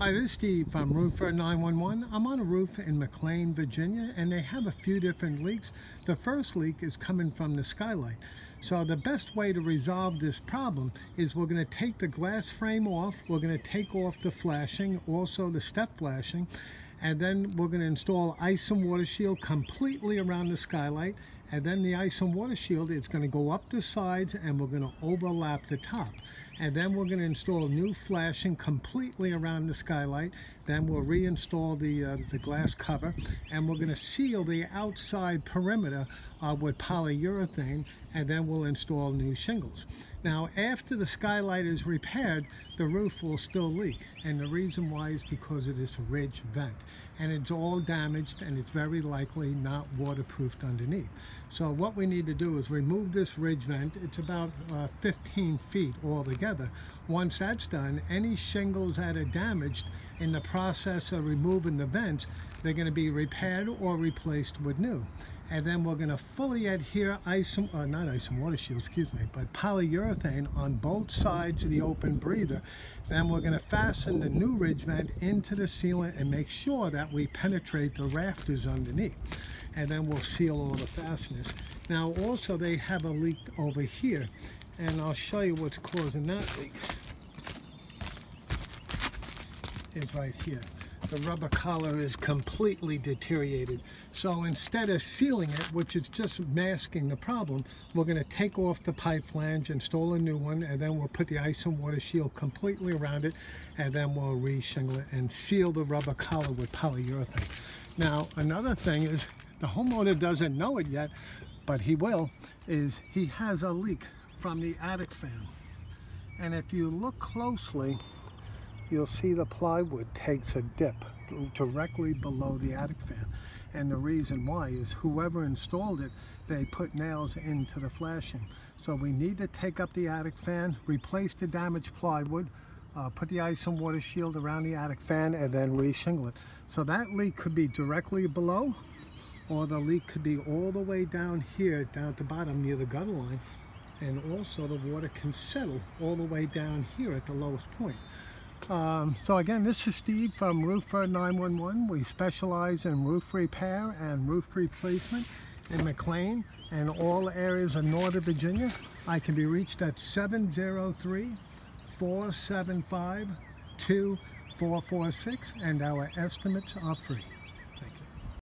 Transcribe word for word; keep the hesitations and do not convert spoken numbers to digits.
Hi, this is Steve from Roofer nine one one. I'm on a roof in McLean, Virginia, and they have a few different leaks. The first leak is coming from the skylight. So the best way to resolve this problem is we're going to take the glass frame off, we're going to take off the flashing, also the step flashing, and then we're going to install ice and water shield completely around the skylight. And then the ice and water shield is going to go up the sides and we're going to overlap the top. And then we're going to install new flashing completely around the skylight. Then we'll reinstall the, uh, the glass cover, and we're going to seal the outside perimeter uh, with polyurethane, and then we'll install new shingles. Now, after the skylight is repaired, the roof will still leak, and the reason why is because of this ridge vent, and it's all damaged and it's very likely not waterproofed underneath. So what we need to do is remove this ridge vent. It's about uh, fifteen feet altogether. Once that's done, any shingles that are damaged in the process of removing the vents, they're going to be repaired or replaced with new. And then we're going to fully adhere ice, uh, not ice and water shield, excuse me, but polyurethane on both sides of the open breather. Then we're going to fasten the new ridge vent into the sealant and make sure that we penetrate the rafters underneath. And then we'll seal all the fasteners. Now also they have a leak over here, and I'll show you what's causing that leak. It's right here. The rubber collar is completely deteriorated. So instead of sealing it, which is just masking the problem, we're going to take off the pipe flange, install a new one, and then we'll put the ice and water shield completely around it, and then we'll re-shingle it and seal the rubber collar with polyurethane. Now, another thing is, the homeowner doesn't know it yet, but he will, is he has a leak from the attic fan. And if you look closely, you'll see the plywood takes a dip directly below the attic fan. And the reason why is whoever installed it, they put nails into the flashing. So we need to take up the attic fan, replace the damaged plywood, uh, put the ice and water shield around the attic fan, and then re-shingle it. So that leak could be directly below, or the leak could be all the way down here, down at the bottom near the gutter line. And also the water can settle all the way down here at the lowest point. Um, so again, this is Steve from Roofer nine one one. We specialize in roof repair and roof replacement in McLean and all areas of Northern Virginia. I can be reached at seven zero three, four seven five, two four four six, and our estimates are free.